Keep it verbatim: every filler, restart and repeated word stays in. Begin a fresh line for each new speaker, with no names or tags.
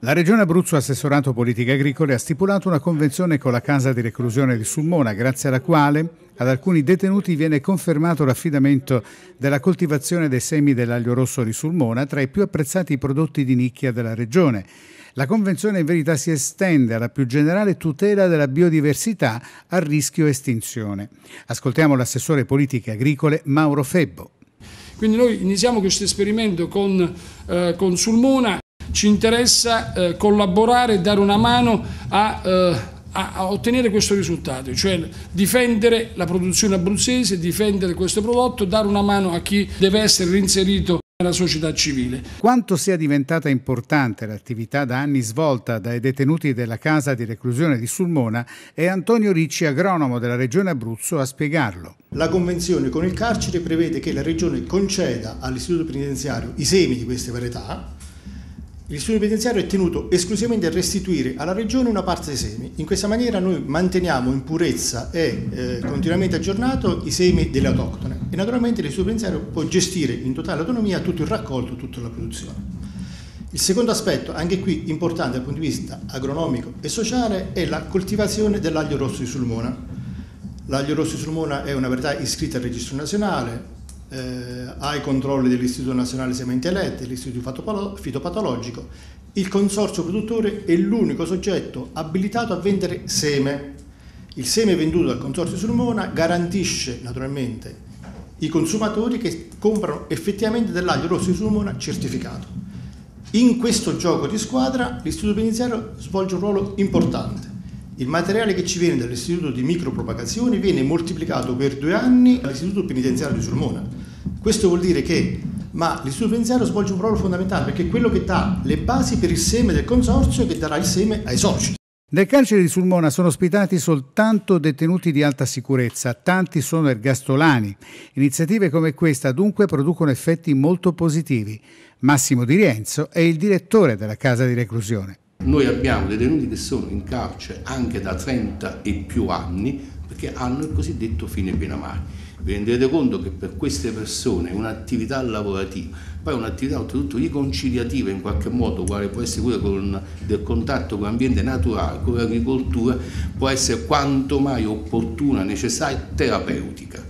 La Regione Abruzzo, assessorato politiche agricole, ha stipulato una convenzione con la casa di reclusione di Sulmona, grazie alla quale ad alcuni detenuti viene confermato l'affidamento della coltivazione dei semi dell'aglio rosso di Sulmona tra i più apprezzati prodotti di nicchia della Regione. La convenzione in verità si estende alla più generale tutela della biodiversità a rischio estinzione. Ascoltiamo l'assessore politiche agricole Mauro Febbo.
Quindi noi iniziamo questo esperimento con, eh, con Sulmona. Ci interessa eh, collaborare e dare una mano a, eh, a, a ottenere questo risultato, cioè difendere la produzione abruzzese, difendere questo prodotto, dare una mano a chi deve essere reinserito nella società civile.
Quanto sia diventata importante l'attività da anni svolta dai detenuti della casa di reclusione di Sulmona è Antonio Ricci, agronomo della Regione Abruzzo, a spiegarlo.
La convenzione con il carcere prevede che la Regione conceda all'istituto penitenziario i semi di queste varietà. L'istituto penitenziario è tenuto esclusivamente a restituire alla Regione una parte dei semi. In questa maniera noi manteniamo in purezza e eh, continuamente aggiornato i semi delle autoctone e naturalmente l'istituto penitenziario può gestire in totale autonomia tutto il raccolto, tutta la produzione. Il secondo aspetto, anche qui importante dal punto di vista agronomico e sociale, è la coltivazione dell'aglio rosso di Sulmona. L'aglio rosso di Sulmona è una varietà iscritta al registro nazionale, Eh, ai controlli dell'Istituto Nazionale Sementi Elette, dell'Istituto Fitopatologico. Il consorzio produttore è l'unico soggetto abilitato a vendere seme. Il seme venduto dal consorzio Sulmona garantisce naturalmente i consumatori che comprano effettivamente dell'aglio rosso di Sulmona certificato. In questo gioco di squadra l'Istituto Penitenziario svolge un ruolo importante. Il materiale che ci viene dall'Istituto di Micropropagazione viene moltiplicato per due anni all'Istituto Penitenziario di Sulmona. Questo vuol dire che ma l'Istituto Penitenziario svolge un ruolo fondamentale perché è quello che dà le basi per il seme del consorzio che darà il seme ai soci.
Nel carcere di Sulmona sono ospitati soltanto detenuti di alta sicurezza, tanti sono ergastolani. Iniziative come questa dunque producono effetti molto positivi. Massimo Di Rienzo è il direttore della casa di reclusione.
Noi abbiamo detenuti che sono in carcere anche da trenta e più anni perché hanno il cosiddetto fine pena mare. Vi rendete conto che per queste persone un'attività lavorativa, poi un'attività oltretutto riconciliativa in qualche modo, quale può essere quella con del contatto con l'ambiente naturale, con l'agricoltura, può essere quanto mai opportuna, necessaria e terapeutica.